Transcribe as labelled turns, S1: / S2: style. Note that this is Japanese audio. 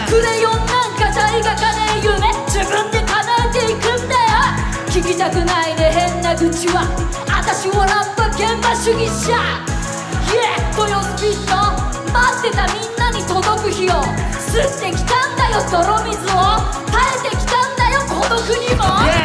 S1: クレヨンなんかじゃ描かねえ夢自分で叶えていくんだよ。聞きたくないね変な愚痴は、私はラッパ現場主義者。豊洲ピット待ってたみんなに届く日を吸ってきたんだよ泥水を、耐えてきたんだよ孤独にも。